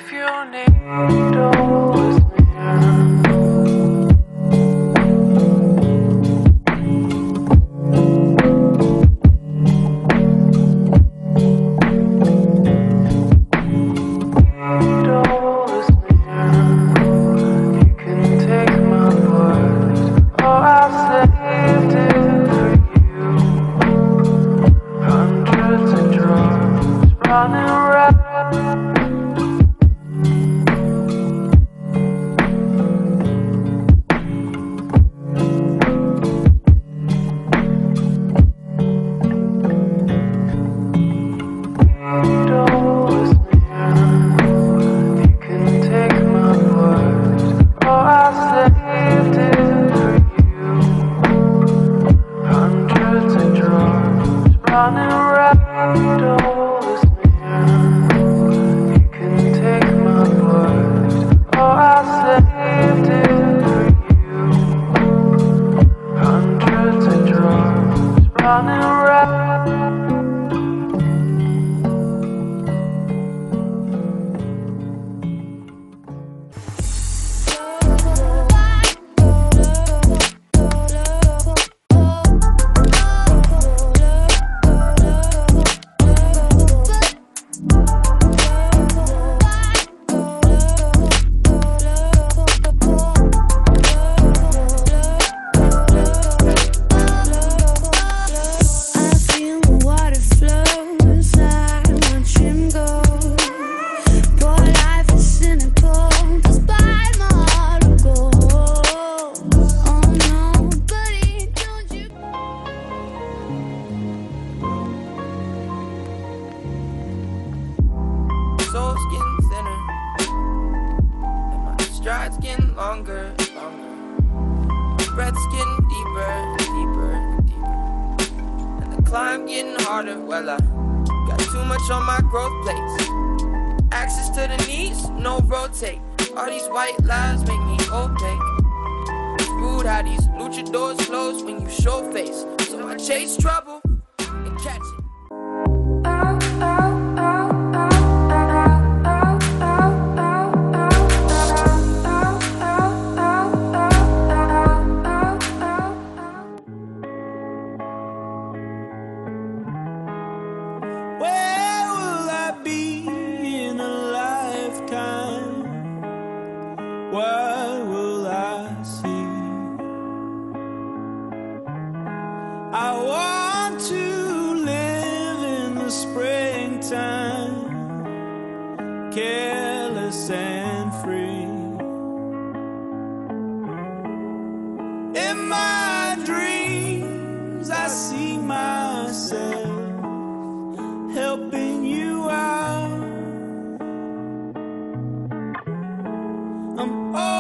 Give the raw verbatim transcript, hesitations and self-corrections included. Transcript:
If you need always strides getting longer, longer. Breath's getting deeper, deeper, deeper. And the climb getting harder. Well, I got too much on my growth plates. Access to the knees, no rotate. All these white lies make me opaque. It's rude how these luchadors close when you show face. So I chase trouble and catch it. What will I see? I want to live in the springtime, careless and free. In my dreams, I see myself helping you out. I'm